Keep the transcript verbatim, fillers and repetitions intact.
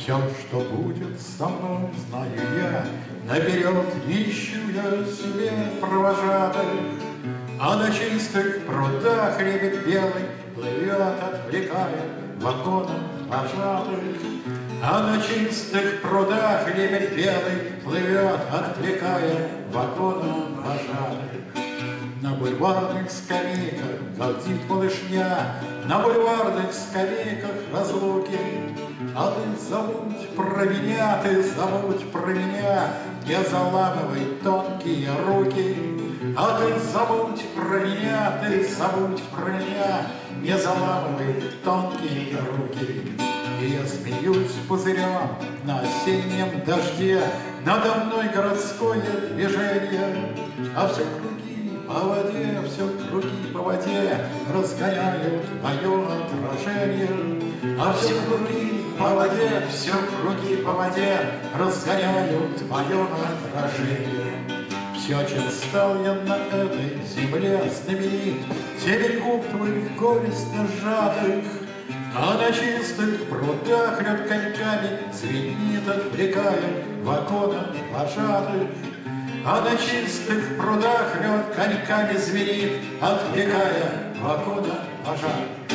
Все, что будет со мной, знаю я, наперед ищу я себе провожатых. А на чистых прудах ребят белый плывет, отвлекая вагоном вожатых. А на чистых прудах ребят белый плывет, отвлекая вагоном вожатых. На бульварных скамейках галдит малышня, на бульварных скамейках разлуки. А ты забудь про меня, ты забудь про меня, не заламывай тонкие руки. А ты забудь про меня, ты забудь про меня, не заламывай тонкие руки. И я смеюсь пузырем на осеннем дожде, надо мной городское движение, а все круги по воде, все круги по воде разгоняют мое отражение. А все круги по воде, все круги по воде разгоняют мое отражение. Все, чем стал я на этой земле знаменит, теперь губ твоих горестно сжатых. А на чистых прудах лед коньками звенит, отвлекая вагоном вожатых. А на чистых прудах лед коньками звенит, отвлекая вагоном вожатых.